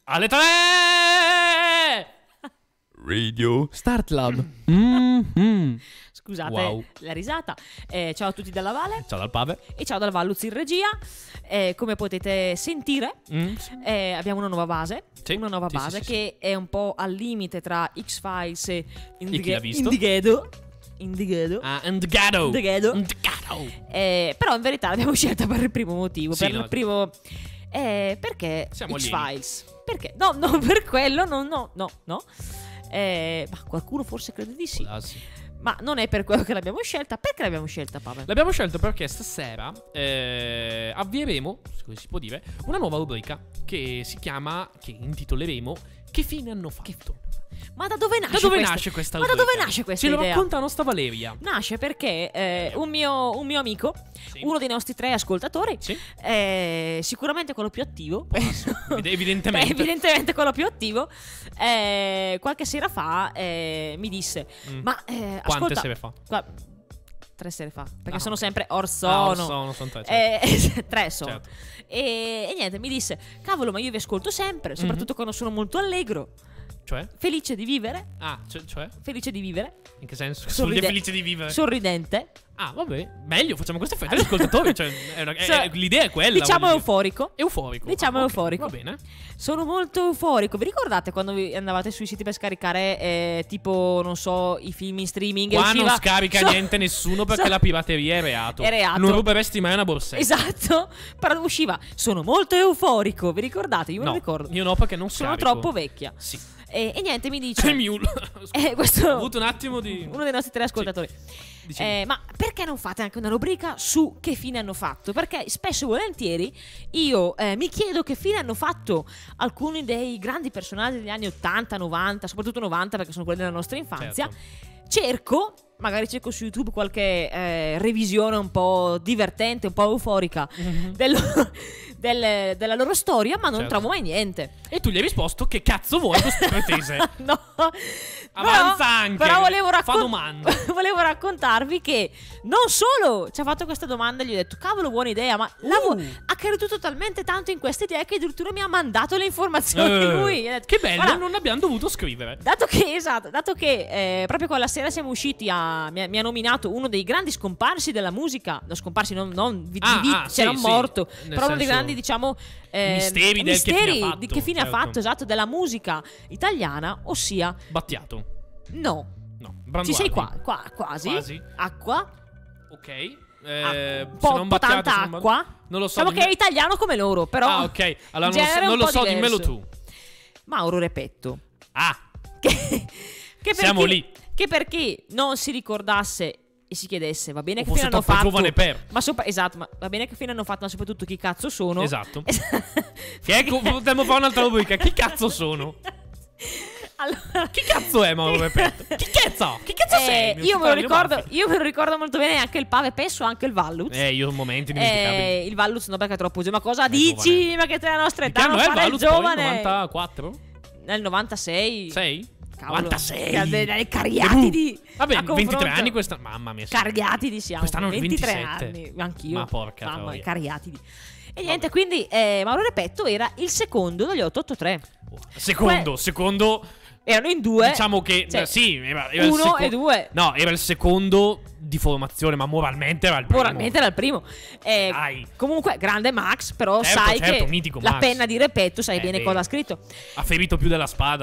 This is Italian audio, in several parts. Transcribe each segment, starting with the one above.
Alle 3! Radio Start Lab. Scusate Wow. la risata. Ciao a tutti dalla Vale. Ciao dal Pave. E ciao dal Valluz in regia. Come potete sentire, abbiamo una nuova base. Sì. Una nuova Sì, base sì, sì, che è un po' al limite tra X-Files e chi l'ha visto? Indigedo. Ah, Indgado. Indgedo. Indgado. Però in verità l'abbiamo scelta per il primo motivo. Sì, per no. il primo. Perché Siamo X-Files? Perché? No, per quello, no. Ma qualcuno forse crede di sì. Ma non è per quello che l'abbiamo scelta. Perché l'abbiamo scelta, Pavel? L'abbiamo scelto perché stasera avvieremo, se così si può dire, una nuova rubrica che intitoleremo Che fine hanno fatto? Ma da dove nasce Da dove questa? nasce questa Ma da rubrica? dove nasce questa Ce lo idea? racconta la nostra Valeria. Nasce perché un mio amico, Sì. uno dei nostri 3 ascoltatori, Sì. sicuramente quello più attivo, Evidentemente. evidentemente quello più attivo, qualche sera fa mi disse: Ma Quante ascolta, sere fa? 3 sere fa, perché Ah, sono ok. sempre Sono 3, certo. 3 sono. Certo. E niente, mi disse: cavolo, ma io vi ascolto sempre, soprattutto quando sono molto allegro, Cioè? felice di vivere, Cioè? felice di vivere, In che senso? Sono felice di vivere. sorridente, Ah, vabbè. Meglio, facciamo questo effetto agli ascoltatori. Cioè, l'idea è quella. diciamo voglio dire. euforico. Euforico. Diciamo Ok, euforico. Va bene. Sono molto euforico. Vi ricordate quando andavate sui siti per scaricare tipo, non so, i film in streaming? Qua e usciva... non scarica niente nessuno perché la pirateria è reato. È reato. Non ruberesti mai una borsetta. Esatto. Però usciva: sono molto euforico. Vi ricordate? Io me No, lo ricordo. io no perché non Sono scarico. troppo vecchia. Sì. E niente, mi dice... Mule. questo... Ho avuto un attimo di... Uno dei nostri 3 ascoltatori. Dicevi. Ma perché non fate anche una rubrica su che fine hanno fatto? Perché spesso e volentieri io mi chiedo che fine hanno fatto alcuni dei grandi personaggi degli anni 80, 90, soprattutto 90 perché sono quelli della nostra infanzia. Certo. Magari cerco su YouTube qualche revisione un po' divertente, un po' euforica della loro storia, ma non Certo. trovo mai niente. E tu gli hai risposto che cazzo vuoi queste pretese? No. Avanza anche. Però volevo Fa domande. volevo raccontarvi che non solo ci ha fatto questa domanda e gli ho detto cavolo, buona idea, ma ha creduto talmente tanto in questa idea che addirittura mi ha mandato le informazioni lui. Ha detto, Che bello, "Guarda, non abbiamo dovuto scrivere. dato che proprio quella sera siamo usciti mi ha nominato uno dei grandi scomparsi della musica. No, scomparsi non di vita, sì, c'era un sì. morto. Nel Però uno dei senso, grandi, diciamo, misteri del che fine ha fatto, di che fine certo. ha fatto, esatto, della musica italiana, ossia Battiato. no. No. Ci sei Branduardi. quasi. Quasi. Acqua. Ok. Un se po', non po' Battiato, tanta se non acqua. Non lo so. Diciamo che è italiano come loro, però. Ah, ok. Allora in genere non un lo po' so, diverso. dimmelo tu. Mauro Repetto. Ah, Che per siamo chi- lì. Che per chi non si ricordasse e si chiedesse, va bene O che fine fosse hanno troppo fatto. giovane per. Esatto, ma va bene che fine hanno fatto, ma soprattutto chi cazzo sono. Esatto. Che ecco, potremmo fare un'altra rubrica. Chi cazzo sono? Allora, Chi cazzo è Mauro Repetto? Chi cazzo? Chi cazzo sei? io me lo ricordo molto bene, anche il Pave, penso anche il Valluz. Io momenti dimenticabili. Il Valluz no, perché è troppo giovane. Ma cosa È dici? giovane. Ma che te la nostra Di che età anno non è il fare il Valluz poi? giovane? 94? Nel 96. 6? Cavolo, 96. dei cariatidi. Vabbè, a 23 confronto. anni questa. Mamma mia. sì. Cariatidi siamo. Quest'anno 23 27. anni. Anch'io. Ma porca Mamma, troia. cariatidi. E niente, quindi Mauro Repetto era il secondo degli 883. Secondo. Erano in due. Diciamo che cioè, sì, era il uno e due. No, era il secondo di formazione, ma moralmente era il primo. Moralmente era il primo. Dai. Comunque, grande Max, però Certo, sai certo, che mitico la Max. penna di Repetto sai bene beh. cosa ha scritto. Ha ferito più della spada.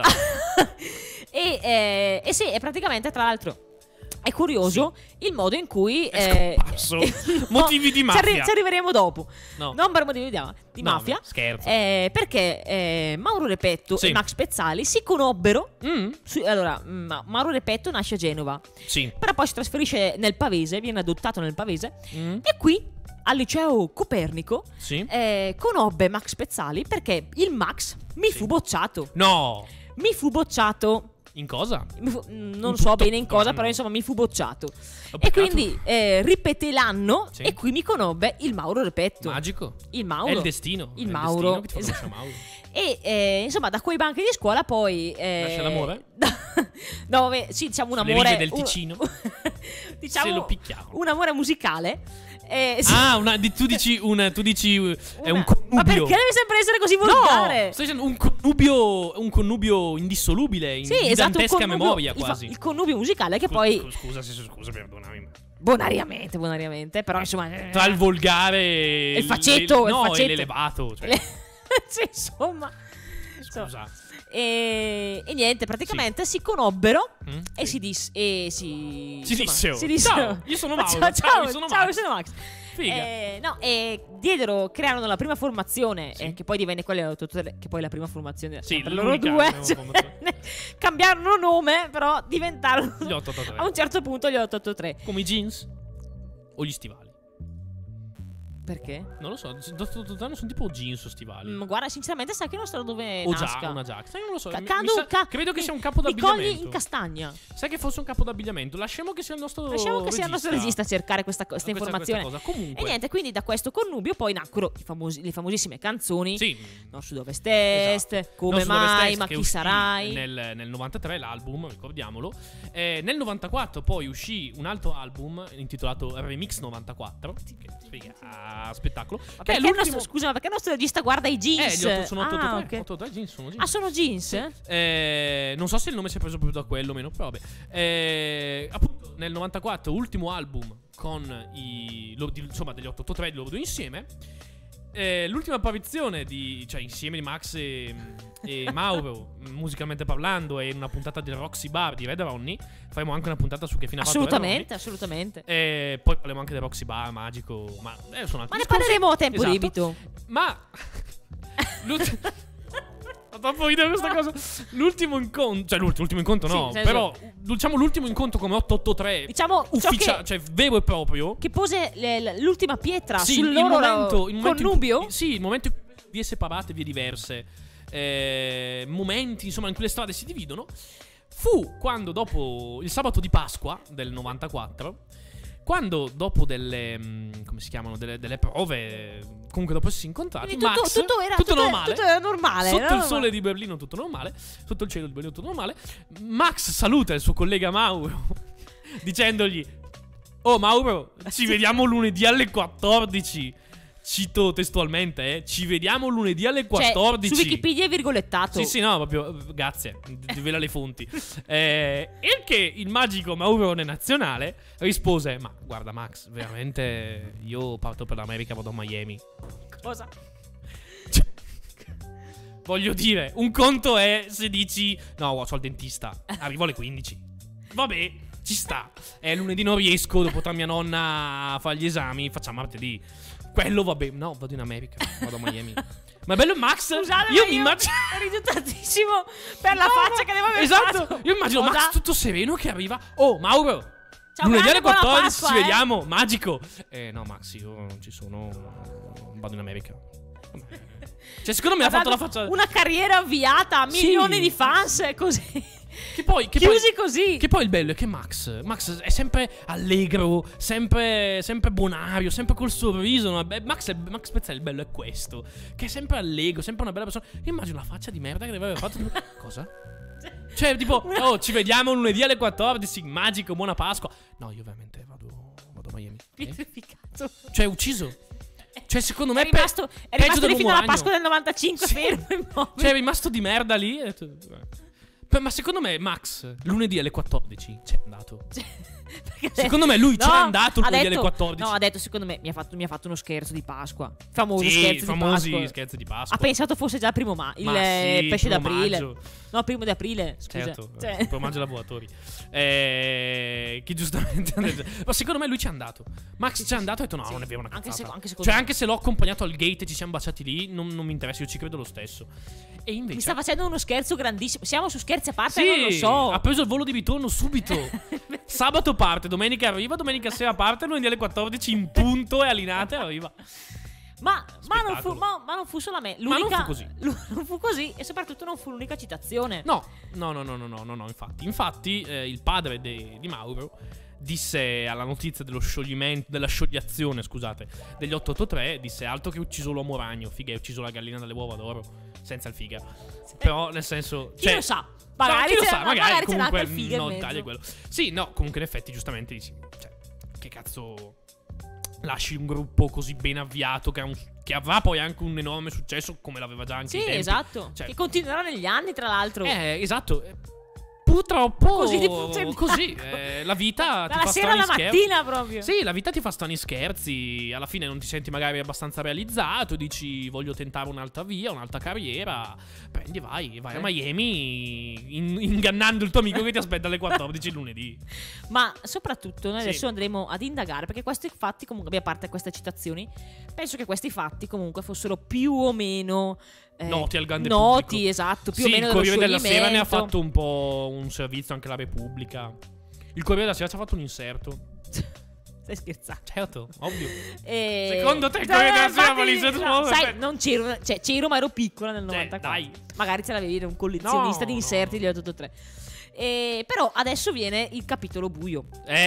E sì, e praticamente, tra l'altro, è curioso il modo in cui È scomparso. Motivi di mafia. Ci arriveremo dopo. No. Non per motivi di No, mafia. no, scherzo. Perché Mauro Repetto Sì. e Max Pezzali si conobbero. Mm, Allora, Mauro Repetto nasce a Genova, sì. però poi si trasferisce nel Pavese, viene adottato nel Pavese. Mm, E qui, al liceo Copernico, sì. conobbe Max Pezzali perché il Max mi fu bocciato. No. Mi fu bocciato. In cosa? Non In so tutto bene in cosa, quanto. però insomma mi fu bocciato. Ho E peccato. quindi ripeté l'anno Sì. e qui mi conobbe il Mauro Repetto. Magico. Il Mauro. È il destino. Il È Mauro. destino che ti fa conoscere Mauro. E insomma, da quei banchi di scuola poi. Nasce l'amore? No, vabbè, sì, diciamo un Sulle amore. righe del Ticino? diciamo Se lo picchiamo. un amore musicale. Sì. Tu dici è un Ma connubio. perché deve sempre essere così volgare? No, sto dicendo un connubio indissolubile in Sì, esatto, dantesca memoria quasi. il connubio musicale che poi Scusa, perdonami. bonariamente, però insomma Tra il volgare il faccetto, e l'elevato, cioè. sì, insomma. Scusa. E niente, praticamente si conobbero e Sì. si dissero. dissero. Ciao, io sono Mauro. Ciao, io sono ciao, Max. io sono Max. Figa. E crearono la prima formazione, Sì. che poi divenne quella dell'83, che poi la prima formazione Sì, per loro l'unica due. prima formazione. Cambiarono nome, però diventarono Gli 883. a un certo punto gli 883. Come i jeans o gli stivali? Perché? Non lo so, sono tipo jeans o stivali. Guarda, sinceramente sai che non so da dove O nasca. una giacca. Sai, non lo so. Credo che sia un Li capo cogli d'abbigliamento. in castagna. Sai che fosse un capo d'abbigliamento. Lasciamo che sia il nostro regista a cercare questa informazione. Questa cosa. Comunque. E niente, quindi da questo connubio poi nacquero le famosissime canzoni. Sì. Nord, Sud, Ovest, Est, Come Nord, Sud, Ovest, mai, Est, ma che chi uscì sarai. Nel 93 l'album, ricordiamolo. Nel 94 poi uscì un altro album intitolato Remix 94. Che figa, spettacolo. Ma Che è perché l'ultimo. scusa, ma perché il nostro regista guarda i jeans? Gli 8 sono 883. ok. 883 jeans sono jeans. Ah, sono jeans? Non so se il nome si è preso proprio da quello o meno, però vabbè. Appunto, nel 94, ultimo album con degli 883 di loro due insieme. L'ultima apparizione insieme di Max e Mauro, musicalmente parlando, e in una puntata del Roxy Bar di Red Ronnie. Faremo anche una puntata su che fine ha fatto Red Ronnie. Assolutamente. Poi parliamo anche del Roxy Bar magico. Ma sono altri Ma ne discorsi. parleremo a tempo Esatto. debito. Ma fa troppo ridere questa cosa. L'ultimo incontro, cioè l'ultimo incontro no, Sì, però diciamo l'ultimo incontro come 883 Diciamo ciò cioè vero e proprio. che pose l'ultima pietra Sì, sul loro il connubio. Sì, il momento in cui vie separate, vie diverse, momenti insomma in cui le strade si dividono, fu quando dopo il sabato di Pasqua del 94, quando dopo delle come si chiamano, delle prove, comunque dopo si incontrati, Quindi Max, tutto era normale. sotto il no? sole di Berlino tutto normale, sotto il cielo di Berlino tutto normale. Max saluta il suo collega Mauro dicendogli: "Oh Mauro, ci vediamo lunedì alle 14". Cito testualmente, ci vediamo lunedì alle 14. Su Wikipedia è virgolettato. Sì, no, proprio, grazie, rivela le fonti. E che il magico Maurone nazionale rispose: "Ma guarda Max, veramente io parto per l'America, vado a Miami". Cosa? Cioè, voglio dire, un conto è se dici: "No, sono al dentista, arrivo alle 15". Vabbè, ci sta. Lunedì non riesco, devo portare mia nonna a fare gli esami, facciamo martedì. Quello vabbè, no, vado in America, vado a Miami. Ma è bello Max. Scusate, io ma mi immagino. Rido tantissimo per la faccia che devo aver Esatto, fatto. io immagino Cosa? Max tutto sereno che arriva. "Oh, Mauro, Ciao, lunedì alle grande, buona 14 Pasqua, ci vediamo, magico". No, Max, io non ci sono, vado in America. Cioè, secondo me ha fatto la faccia. Una carriera avviata, milioni Sì. di fans, così. Chiusi così. Che poi il bello è che Max è sempre allegro, sempre bonario, sempre col sorriso, no? Max Pezzali, il bello è questo, che è sempre allegro, sempre una bella persona. Io immagino la faccia di merda che deve aver fatto. Cosa? Cioè, tipo, "Oh, ci vediamo lunedì alle 14, magico, buona Pasqua". No, io veramente vado a Miami. Pietrificato. Cioè, ucciso. Cioè, secondo me È rimasto peggio lì fino alla dell'uomo Pasqua ragno. del 95, Sì. fermo immobile. Cioè, è rimasto di merda lì. Ma secondo me Max lunedì alle 14 c'è andato. Secondo me lui c'è andato lunedì alle 14. No, ha detto, secondo me mi ha fatto uno scherzo di Pasqua. Famoso Sì, scherzo famosi di Pasqua. scherzi di Pasqua. Ha pensato fosse già il primo il Ma sì, pesce primo d'aprile. maggio. No, primo di aprile, scusa. Certo, Cioè. per omaggio ai lavoratori. Che giustamente ha detto. Ma secondo me lui ci è andato. Max ci è andato e ha detto: "No, non è vero, una Anche cazzata". secondo Cioè, me. anche se l'ho accompagnato al gate e ci siamo baciati lì, non mi interessa, io ci credo lo stesso. E invece Mi sta facendo uno scherzo grandissimo. Siamo su scherzi a parte, sì, non lo so. ha preso il volo di ritorno subito. Sabato parte, domenica arriva, domenica sera parte, lunedì alle 14 in punto e allinate arriva. Ma non fu solamente Ma non l'unica. fu così. Non fu così, e soprattutto non fu l'unica citazione. No, infatti il padre di Mauro disse alla notizia dello scioglimento, della sciogliazione, scusate, degli 883, disse: "Altro che ucciso l'uomo ragno, figa, hai ucciso la gallina dalle uova d'oro", senza il figa. Però nel senso, Chi lo sa? Magari chi lo c'era- sa, magari c'era comunque anche il figa in no, mezzo. taglia quello. Sì, no, comunque in effetti giustamente dici, cioè, che cazzo. lasci un gruppo così ben avviato che avrà poi anche un enorme successo come l'aveva già anche Sì, ai tempi. esatto. Cioè, Che continuerà negli anni, tra l'altro. esatto. Purtroppo Così di punto in così, la vita ti Dalla fa sera alla strani scherzi. mattina proprio. Sì, la vita ti fa strani scherzi. Alla fine non ti senti magari abbastanza realizzato. Dici voglio tentare un'altra via, un'altra carriera. Prendi, vai a Miami ingannando il tuo amico che ti aspetta alle 14 lunedì. Ma soprattutto noi Sì. adesso andremo ad indagare, perché questi fatti comunque, a parte queste citazioni, penso che questi fatti comunque fossero più o meno Noti al grande noti, pubblico. esatto, più Sì, o meno il dello Corriere della Sera ne ha scioglimento. fatto un po' un servizio anche la Repubblica. Il Corriere della Sera ci ha fatto un inserto. Stai scherzando? Certo, ovvio. E... Secondo te il Corriere della Sera infatti, volesse no, solo- sai, non c'ero, cioè c'ero ma ero piccola nel 94. dai. Magari ce l'avevi, ero un collezionista No, di inserti di 883. Però adesso viene il capitolo buio.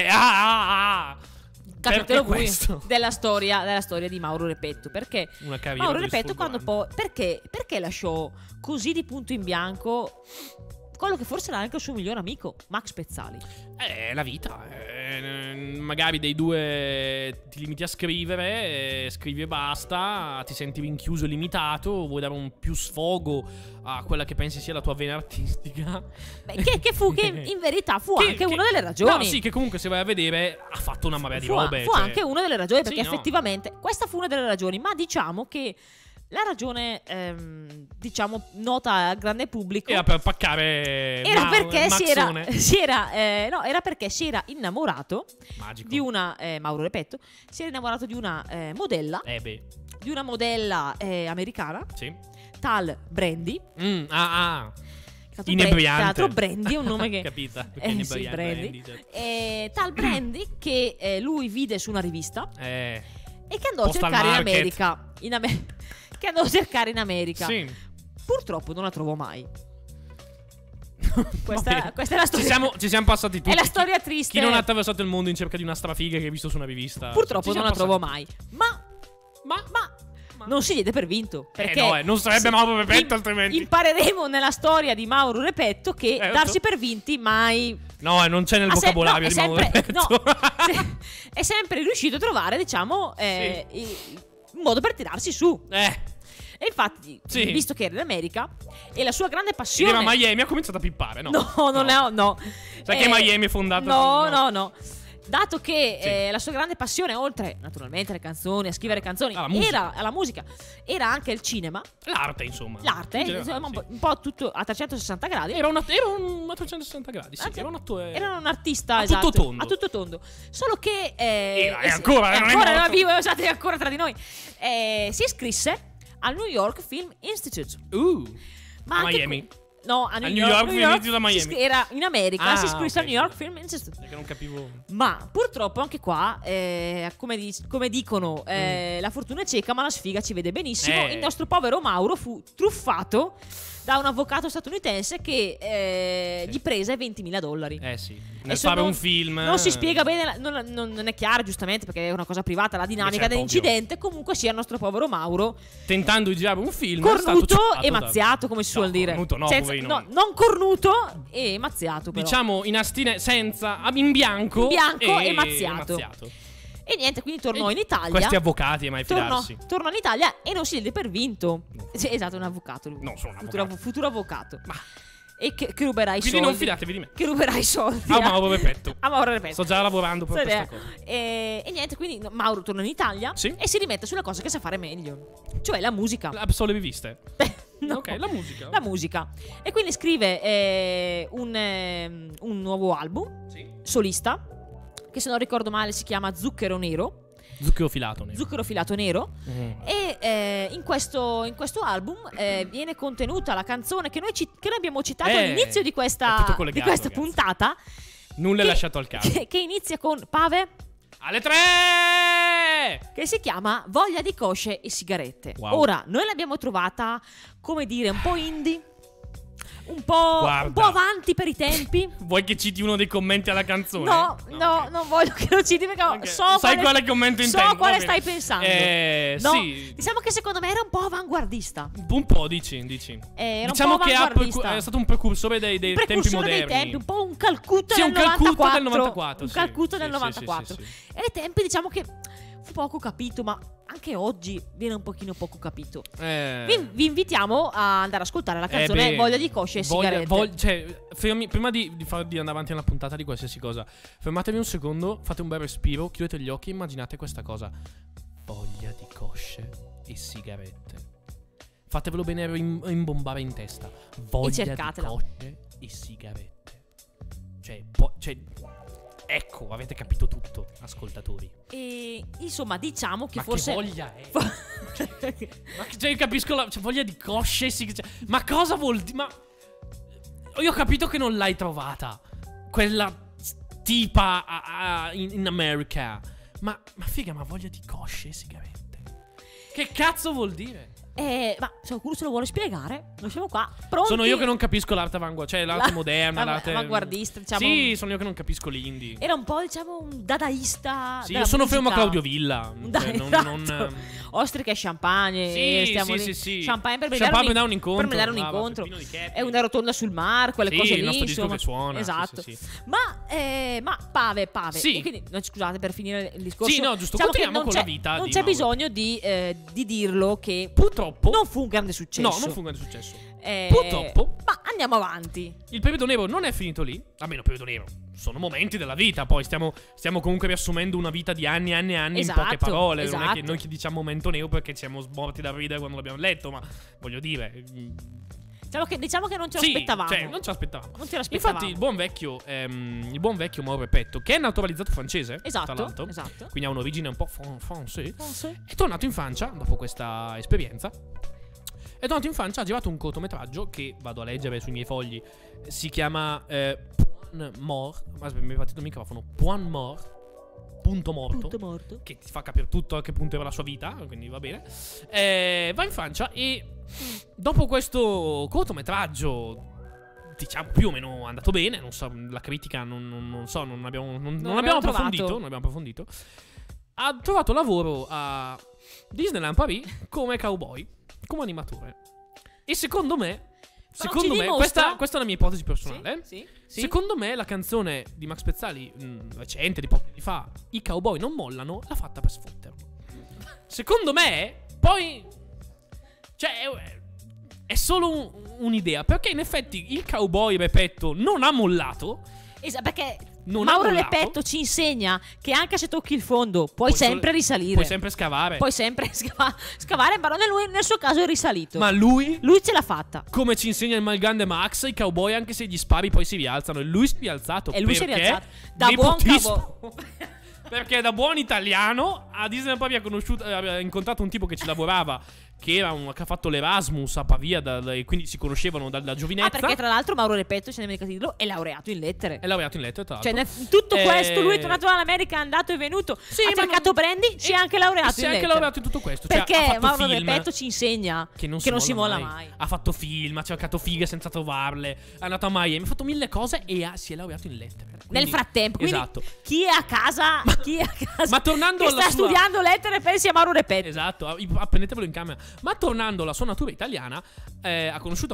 Capitolo buio questo? della storia di Mauro Repetto. Perché Una carriera Mauro così Repetto quando sfolgorante. perché lasciò così di punto in bianco quello che forse era anche il suo migliore amico, Max Pezzali? La vita. Magari dei due ti limiti a scrivere, scrivi e basta, ti senti rinchiuso e limitato, vuoi dare un più sfogo a quella che pensi sia la tua vena artistica. Beh, che in verità fu anche una delle ragioni. No, sì, che comunque se vai a vedere ha fatto una marea di robe. Fu cioè. anche una delle ragioni, perché Sì, no. effettivamente questa fu una delle ragioni, ma diciamo che la ragione, diciamo, nota al grande pubblico Era per paccare era perché Maxone. era perché si era innamorato Magico. di una Mauro Repetto si era innamorato di una modella, di una modella americana, Sì. tal Brandy. Inebriante. Tra l'altro Brandy è un nome che Capita. sì, Brandy. Certo. Tal Brandy che lui vide su una rivista e che andò a Postal cercare Market. in America. Che andò a cercare in America. Sì. Purtroppo non la trovò mai. Va Questa bene. è la storia. Ci siamo passati tutti. È la storia triste. Chi non ha attraversato il mondo in cerca di una strafiga che ha visto su una rivista. Purtroppo Ci non siamo la trovò passati. mai. Ma non si diede per vinto. Perché no, non sarebbe Mauro Repetto altrimenti. Impareremo nella storia di Mauro Repetto che darsi per vinti mai. No, non c'è nel vocabolario di Mauro Repetto. No, è sempre riuscito a trovare, diciamo, un modo per tirarsi su. E infatti, visto che era in America e la sua grande passione. Ma Miami ha cominciato a pippare, no? No. Sai che Miami è fondata No. Dato che la sua grande passione, oltre naturalmente alle canzoni, a scrivere canzoni, era alla musica, era anche il cinema. L'arte, insomma. L'arte, insomma, un po' tutto a 360 gradi. Era un a 360 gradi, sì. Era un attore. Era un artista, a esatto, tutto tondo. A tutto tondo. Solo che è ancora era vivo, esatto, è ancora tra di noi. Si iscrisse al New York Film Institute. Ma a anche Miami. No, a New York Film Institute a Miami. Era in America, si iscrisse al ok, New York sì. Film Institute. Perché non capivo. Ma purtroppo anche qua, come dicono, la fortuna è cieca, ma la sfiga ci vede benissimo. Il nostro povero Mauro fu truffato da un avvocato statunitense che gli prese $20.000. Sì. Nel fare un film. Non si spiega bene, non è chiaro, giustamente, perché è una cosa privata la dinamica Certo, dell'incidente. Comunque sia il nostro povero Mauro, tentando di girare un film, è stato cornuto ciuccato e mazziato, come si suol dire. Cornuto no, poverino. No, non cornuto e mazziato, però. Diciamo in bianco. E mazziato. E niente, quindi tornò in Italia. Questi avvocati è mai fidarsi. Tornò in Italia e non si diede per vinto. Sì, esatto, un avvocato. No, sono un avvocato. Futuro avvocato. Ma E che ruberà i soldi. quindi non fidatevi di me. Che ruberà i soldi. A Mauro Repetto. A Mauro Repetto. Sto già lavorando per questa cosa. E niente, quindi Mauro torna in Italia e si rimette sulla cosa che sa fare meglio, cioè la musica. Solo le riviste. No. Ok, la musica. La musica. E quindi scrive un nuovo album solista, che se non ricordo male si chiama Zucchero Nero. Zucchero filato nero. Zucchero filato nero. E in questo album viene contenuta la canzone che noi abbiamo citato all'inizio di questa puntata. Nulla è lasciato al caso. Che inizia con Pave alle 3, che si chiama Voglia di cosce e sigarette. Wow. Ora, noi l'abbiamo trovata, come dire, un po' indie, un po' avanti per i tempi. Vuoi che citi uno dei commenti alla canzone? No, okay. non voglio che lo citi perché sai quale commento intendo. So quale stai pensando. No, sì. diciamo che secondo me era un po' avanguardista. Un po', dici. Diciamo che è stato un precursore dei tempi moderni. Un po' un Calcutta del 94. Un Calcutta del 94. Sì. E ai tempi diciamo che fu poco capito, ma anche oggi viene un pochino poco capito. Vi Vi invitiamo a andare ad ascoltare la canzone Voglia di cosce e sigarette. Cioè, prima di andare avanti alla puntata di qualsiasi cosa, fermatevi un secondo, fate un bel respiro, chiudete gli occhi e immaginate questa cosa. Voglia di cosce e sigarette. Fatevelo bene imbombare in testa. Voglia di cosce e sigarette. Cioè, ecco, avete capito tutto, ascoltatori. E insomma, diciamo che ma forse. che voglia è? Cioè, capisco voglia di cosce e sigarette. Ma cosa vuol dire? Ma io ho capito che non l'hai trovata quella tipa in America. Ma figa, ma voglia di cosce e sigarette. Che cazzo vuol dire? Ma se qualcuno se lo vuole spiegare, noi siamo qua pronti. Sono io che non capisco l'arte cioè l'arte moderna, l'arte avanguardista, diciamo. Sì, sono io che non capisco l'indie. Era un po', diciamo, un dadaista. Sì, io sono fermo a Claudio Villa. Esatto. Ostriche e champagne. Sì. Champagne per dare un incontro. Per dare un incontro. È una rotonda sul mar, quelle cose lì. Il nostro disco che suona. Esatto. Sì. Ma Pave. Sì. E quindi, scusate per finire il discorso. Sì, no, giusto. Diciamo continuiamo con la vita. Non c'è bisogno di dirlo che purtroppo non fu un grande successo. No, non fu un grande successo. Purtroppo. Ma andiamo avanti. Il periodo nero non è finito lì. Almeno periodo nero. Sono momenti della vita. Poi stiamo comunque riassumendo una vita di anni in poche parole. Esatto. Non è che noi diciamo momento nero perché siamo morti da ridere quando l'abbiamo letto. Ma voglio dire, diciamo che non ce l'aspettavamo. Cioè, non ce l'aspettavamo. Infatti, il buon vecchio Mauro Repetto, che è naturalizzato francese, esatto, tra l'altro, esatto. quindi ha un'origine un po' français, è tornato in Francia dopo questa esperienza. È tornato in Francia, ha girato un cortometraggio che vado a leggere sui miei fogli. Si chiama Point Mort. Aspetta, mi è partito il microfono. Point Mort. Punto morto. Che ti fa capire tutto a che punto era la sua vita. Quindi va bene. Va in Francia e dopo questo cortometraggio, diciamo più o meno andato bene. Non so, la critica non abbiamo approfondito. Ha trovato lavoro a Disneyland Paris come cowboy, come animatore. E secondo me questa è la mia ipotesi personale. Sì. Secondo me la canzone di Max Pezzali recente, di pochi anni fa, I cowboy non mollano, l'ha fatta per sfotterlo. Secondo me, poi, cioè, è solo un'idea, perché in effetti il cowboy Repetto non ha mollato. Esatto, perché Mauro Repetto ci insegna che anche se tocchi il fondo puoi sempre risalire. Puoi sempre scavare. Puoi sempre scavare, ma nel suo caso è risalito. Ma lui ce l'ha fatta. Come ci insegna il malgrande Max, i cowboy anche se gli spari poi si rialzano. E lui si è rialzato. E lui si è rialzato. Da buon cowboy. Perché da buon italiano a Disneyland Pavia aveva incontrato un tipo che ci lavorava, che ha fatto l'Erasmus a Pavia e quindi si conoscevano da giovinezza. Perché tra l'altro Mauro Repetto, ce ne dimenticato di dirlo, è laureato in lettere. Tra l'altro. Cioè tutto questo lui è tornato dall'America, è andato e venuto, ha cercato brandy, si è anche laureato in lettere. Si è anche laureato in tutto questo. Perché Mauro Repetto ci insegna che non si molla mai. Ha fatto film, ha cercato fighe senza trovarle, è andato a Miami, ha fatto mille cose e si è laureato in lettere. Nel frattempo, quindi esatto. Chi è a casa ma tornando che sta studiando lettere, pensi a Mauro Repetto. Esatto, appendetevelo in camera. Ma tornando alla sua natura italiana, ha conosciuto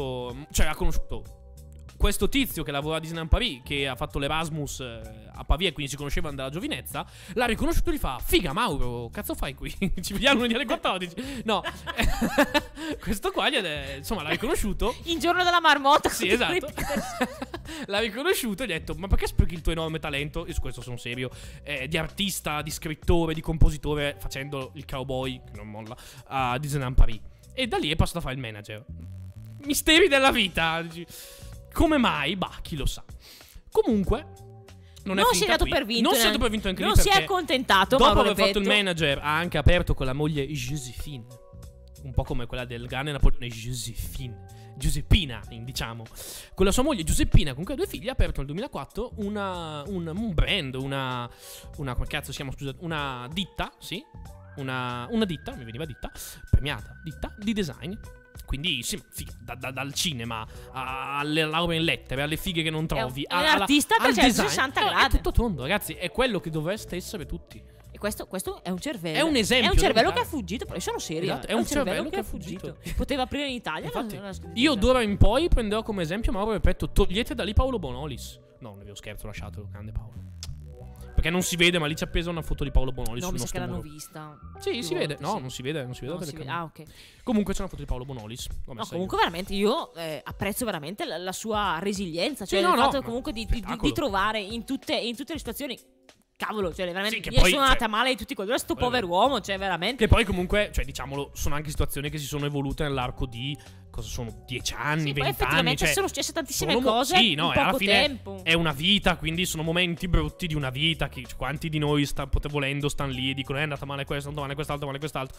questo tizio che lavora a Disneyland Paris, che ha fatto l'Erasmus a Pavia e quindi si conoscevano dalla giovinezza. L'ha riconosciuto e gli fa: figa Mauro, cazzo fai qui? Ci vediamo lunedì alle 14. No. Questo qua insomma l'ha riconosciuto in giorno della marmotta. Sì, esatto. L'ha riconosciuto e gli ha detto: ma perché sprechi il tuo enorme talento? Io su questo sono serio, di artista, di scrittore, di compositore, facendo il cowboy che non molla a Disneyland Paris. E da lì è passato a fare il manager. Misteri della vita. Come mai? Bah, chi lo sa. Comunque non si è dato per vinto. Non si è dato per vinto anche lì. Non si è accontentato. Dopo aver fatto il manager, ha anche aperto con la moglie Josephine. Un po' come quella del grande Napoleone Giuseppina, diciamo. Con la sua moglie Giuseppina, con cui ha 2 figli, ha aperto nel 2004 un brand, come cazzo si chiama, scusate, una ditta, sì? Una ditta, mi veniva ditta, premiata, ditta di design. Quindi sì, dal cinema alle lauree in lettere, alle fighe che non trovi, è un artista a 360 gradi. È tutto tondo, ragazzi, è quello che dovreste essere tutti. E questo è un cervello. È un esempio. È un cervello che ha fuggito, però sono serio. Esatto, è un cervello che ha fuggito. Poteva aprire in Italia. Infatti, io d'ora in poi prenderò come esempio Mauro Repetto. Togliete da lì Paolo Bonolis. No, non è vero, scherzo, lasciatelo, grande Paolo. perché non si vede, ma lì c'è appesa una foto di Paolo Bonolis No, sul mi sa che nostro l'hanno muro. vista. Sì, più si vede. volte, No, sì. non si vede, non si vede Non la si vede. telecamera. Ah, ok. Comunque c'è una foto di Paolo Bonolis. L'ho No, messa comunque io. veramente io apprezzo veramente la sua resilienza, cioè Sì, il no, fatto no, comunque di spettacolo. trovare in tutte le situazioni. Cavolo, cioè veramente Sì, che gli è poi, suonata cioè, male di tutti i colori. Sto quello- pover'uomo, cioè veramente. Che poi comunque, cioè diciamolo, sono anche situazioni che si sono evolute nell'arco di, cosa sono, 10 anni, Sì, poi 20 anni. effettivamente Cioè, sono successe tantissime sono cose sì, no, in e alla poco fine tempo. è una vita, quindi sono momenti brutti di una vita. Che, quanti di noi volendo stanno lì e dicono è andata male questo, è andato male quest'altro, male quest'altro.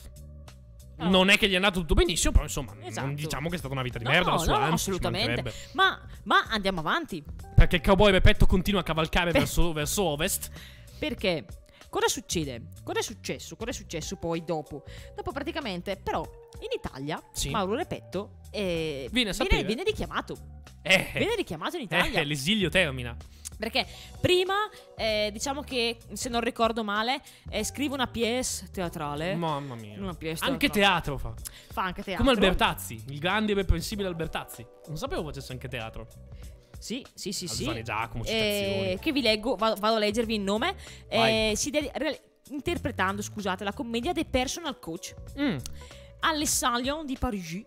No. Non è che gli è andato tutto benissimo, però insomma, Esatto. non diciamo che è stata una vita di No, merda la sua, no, anzi, ci assolutamente. mancherebbe. Ma andiamo avanti. Perché il cowboy Beppetto continua a cavalcare verso ovest. Perché? Cosa succede? Cosa è successo? Cosa è successo poi dopo? Dopo praticamente, però, in Italia, Sì. Mauro Repetto Viene a sapere. viene richiamato. Viene richiamato in Italia. L'esilio termina. Perché prima, diciamo che, se non ricordo male, scrive una pièce teatrale. Mamma mia. Una pièce Anche teatrale. teatro fa. Fa anche teatro. Come Albertazzi, il grande e irreprensibile Albertazzi. Non sapevo facesse anche teatro. Sì. Alzane Giacomo, citazioni. Che vi leggo, vado a leggervi il nome. Vai. Interpretando, scusate, la commedia dei personal coach Mm, Les Salons di Parigi.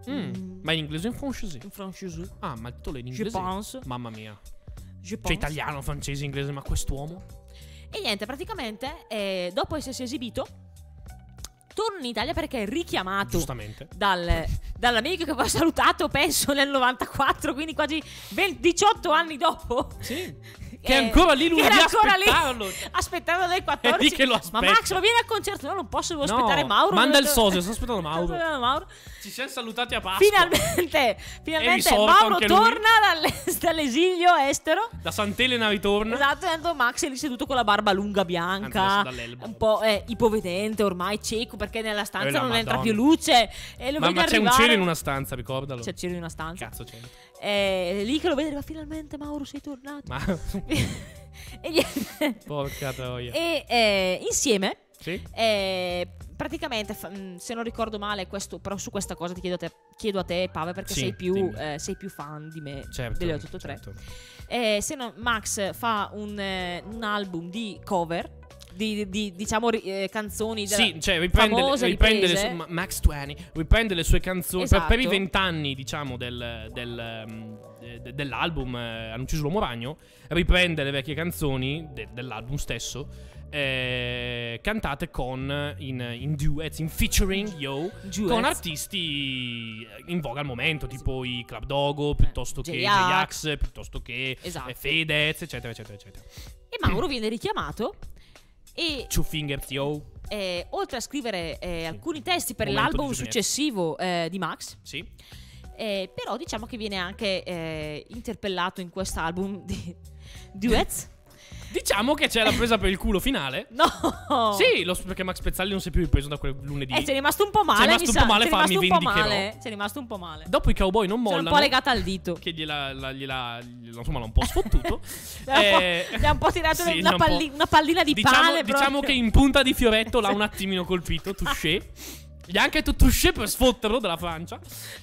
Ma in inglese o in francese? In francese. Ah, ma il titolo è in Je inglese. pense. Mamma mia. Je Cioè pense. italiano, francese, inglese, ma quest'uomo? E niente, praticamente, dopo essersi esibito, torna in Italia perché è richiamato Giustamente. dall'amico che aveva salutato, penso, nel 94, quindi quasi 18 anni dopo. Sì. Che è ancora lì lui che era lì a ancora lì, aspettarlo. aspettando dal 14. È lì che lo Ma aspetta. Max, ma vieni al concerto. No, non posso, devo aspettare No, Mauro. manda il Devo- sosia, sto aspettando Mauro. Sto aspettando Mauro. Ci siamo salutati a Pasqua. Finalmente risorto Mauro anche lui. torna dall'esilio estero. Da Sant'Elena ritorna. Esatto, e tanto Max è lì seduto con la barba lunga bianca, Anzi, adesso dall'elba. un po' ipovedente ormai, cieco perché nella stanza la non entra Madonna. più luce. E lo Ma vede c'è un arrivare. cielo in una stanza, ricordalo. C'è il cielo in una stanza. Cazzo c'è. È lì che lo vede, ma finalmente Mauro sei tornato. Ma E niente. porca troia. E insieme, Sì? praticamente, se non ricordo male, però su questa cosa ti chiedo a te, Pave, perché Sì, sei più dimmi. fan di me Certo. delle 883. certo. Se no, Max fa un album di cover diciamo canzoni Sì, cioè riprende famose, le riprese. sue, Max 20 riprende le sue canzoni Esatto. per i 20 anni, diciamo, dell'album Hanno ucciso l'uomo ragno. Riprende le vecchie canzoni dell'album stesso, cantate in duets, in featuring, Duets. con artisti in voga al momento, tipo i Club Dogo, piuttosto che J-Ax, J-Ax, piuttosto che Esatto. Fedez, eccetera, eccetera, eccetera. E Mauro viene richiamato e Two Fingers Yo. oltre a scrivere alcuni testi per Momento l'album di Giulietta. successivo di Max, Sì. però diciamo che viene anche interpellato in quest'album di duets. Diciamo che c'è la presa per il culo finale. No! Sì, perché Max Pezzali non si è più ripreso da quel lunedì. C'è rimasto un po' male. C'è rimasto mi un sa. po' male, C'è fa, rimasto mi un po' vendicherò. male. C'è rimasto un po' male. Dopo i cowboy non Sono mollano. un po' legata al dito. Che insomma l'ha un po' sfottuto. Gli ha un po' tirato sì, una pallina di pane. Diciamo proprio. che in punta di fioretto l'ha un attimino colpito. Touché. Gli ha anche detto touché per sfotterlo dalla Francia.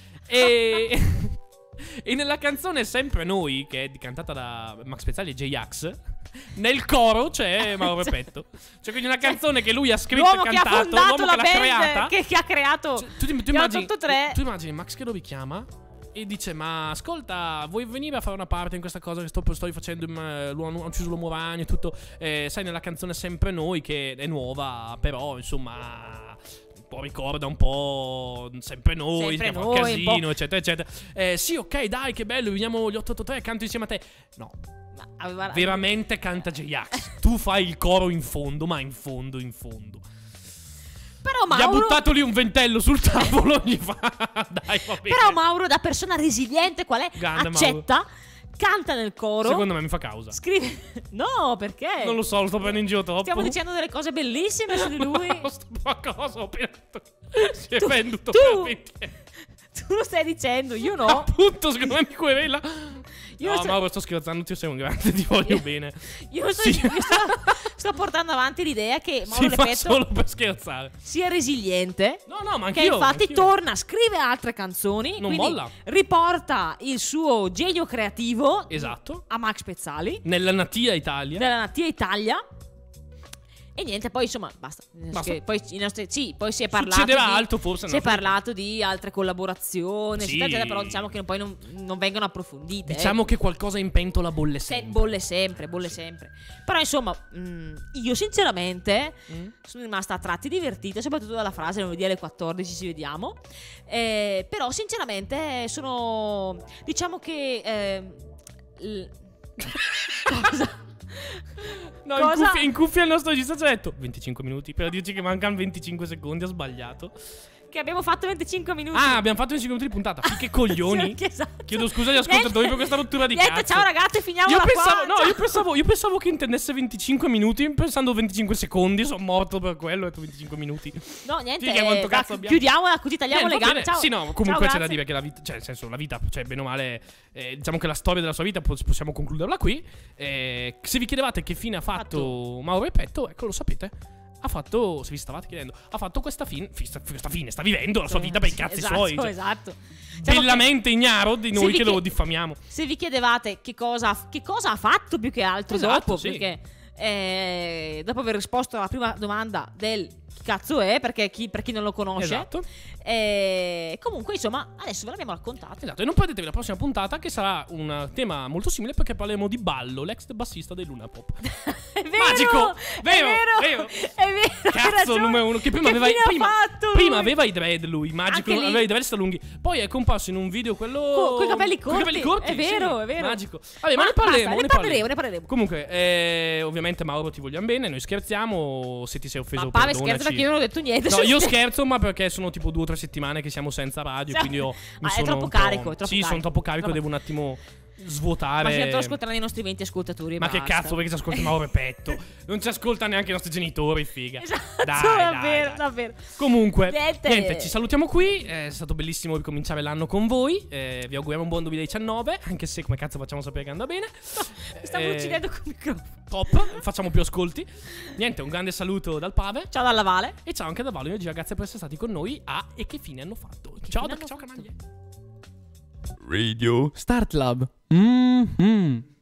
E nella canzone Sempre Noi, che è cantata da Max Pezzali e J-Ax, nel coro c'è Mauro Repetto. Cioè, quindi una canzone che lui ha scritto L'uomo e che ha cantato, fondato l'uomo la che l'ha band creata. che ha creato Cioè, tu gli immagini, 883. tu immagini Max che lo richiama e dice: ma ascolta, vuoi venire a fare una parte in questa cosa che sto facendo Ho ucciso l'uomo ragno e tutto, sai, nella canzone Sempre Noi, che è nuova, però insomma un po' ricorda un po' Sempre Noi, Sempre che fa Noi, un un casino, eccetera eccetera. Sì, ok, dai, che bello, veniamo gli 883, canto insieme a te. No, Ma aveva- veramente canta J-Ax. Tu fai il coro in fondo, ma in fondo. Però Gli ha Mauro, buttato lì un ventello sul tavolo, gli fa dai, va bene. però Mauro, da persona resiliente qual è? Grande Accetta, canta nel coro. Secondo me mi fa causa. Scrive. No, perché? Non lo so, lo sto prendendo in giro troppo. Stiamo dicendo delle cose bellissime su di lui. No, sto cosa ho appena detto. Si è venduto tu- veramente. Tu lo stai dicendo, io no. Appunto, secondo me mi querela. No, Mauro, sto scherzando, tu sei un grande, ti voglio bene. Io sto portando avanti l'idea che Mauro Si fa Repetto solo per scherzare. sia resiliente. No, ma Che anch'io. infatti torna, scrive altre canzoni. Non quindi molla. riporta il suo genio creativo Esatto. a Max Pezzali Nella natia Italia. della Natia Italia. E niente, poi insomma, basta. Basta. Che poi, poi si è parlato. Succederà di, altro, forse. Si è no? parlato di altre collaborazioni, Sì. eccetera, però diciamo che poi non vengono approfondite. Diciamo che qualcosa in pentola bolle sempre. Bolle sempre, bolle sempre. Però insomma, io sinceramente sono rimasta a tratti divertita, soprattutto dalla frase lunedì alle 14 ci vediamo. Però sinceramente sono, diciamo che cosa? No, Cosa? in cuffia il nostro regista ci ha detto 25 minuti per dirci che mancano 25 secondi, ha sbagliato. Che abbiamo fatto 25 minuti. Ah, abbiamo fatto 25 minuti di puntata. Che coglioni. Sì, esatto. Chiedo scusa agli ascoltatori per questa rottura di Niente, cazzo. ciao ragazzi, finiamo Io qua. pensavo, no, Ciao. io pensavo che intendesse 25 minuti, pensando 25 secondi, sono morto per quello, ho detto 25 minuti. No, niente. Sì, che quanto cazzo abbiamo? Chiudiamola così tagliamo Niente, le va gambe. bene. Ciao. Sì, no, Ciao, comunque c'è da grazie. dire che la vita, cioè nel senso la vita, cioè bene o male, diciamo che la storia della sua vita possiamo concluderla qui. Se vi chiedevate che fine ha fatto Mauro Repetto, ecco, lo sapete. Ha fatto, se vi stavate chiedendo, ha fatto questa fine, sta vivendo la sua vita per i cazzi Esatto, suoi. Cioè, Esatto. Diciamo bellamente ignaro di se noi vi che lo chie- diffamiamo. Se vi chiedevate che cosa ha fatto più che altro Esatto, dopo, sì. perché dopo aver risposto alla prima domanda del chi cazzo è, perché per chi non lo conosce, Esatto. comunque insomma adesso ve l'abbiamo raccontato. Esatto, e non perdetevi la prossima puntata che sarà un tema molto simile perché parleremo di Ballo, l'ex bassista dei Luna Pop. È vero, Magico! Vero, è vero. vero, hai Cazzo, ragione. numero uno. Che prima Che aveva fine ha fatto prima lui? aveva i dread lui, magico, Anche lì. aveva i dread lunghi. Poi è comparso in un video quello Coi capelli coi capelli corti. è vero, sì, è vero. Magico. Vabbè, ma ne parleremo, basta, ne parleremo. Comunque, ovviamente Mauro ti vogliamo bene, noi scherziamo, se ti sei offeso Ma Pave perdonaci. scherza perché io non ho detto niente. No, io scherzo, ma perché sono tipo 2 o 3 settimane che siamo senza radio, Sì. quindi io mi Ah, è sono troppo un po'. carico, è troppo Sì, sono carico. troppo carico, Vabbè. devo un attimo Ma svuotare. certo ascolteranno i nostri 20 ascoltatori. Ma che basta. cazzo, perché ci ascolta Mauro Repetto? Non ci ascolta neanche i nostri genitori, figa. Esatto, Dai, davvero, dai. davvero. Comunque, Niente. niente, ci salutiamo qui. È stato bellissimo ricominciare l'anno con voi. Vi auguriamo un buon 2019. Anche se, come cazzo, facciamo sapere che andrà bene. Mi stavo uccidendo col microfono. Top, facciamo più ascolti. Niente, un grande saluto dal Pave. Ciao dalla Vale. E ciao anche da Valo. Oggi, ragazzi, per essere stati con noi. E che fine hanno fatto? Ciao, fine hanno ciao, fatto? canaglie. Radio Start Lab.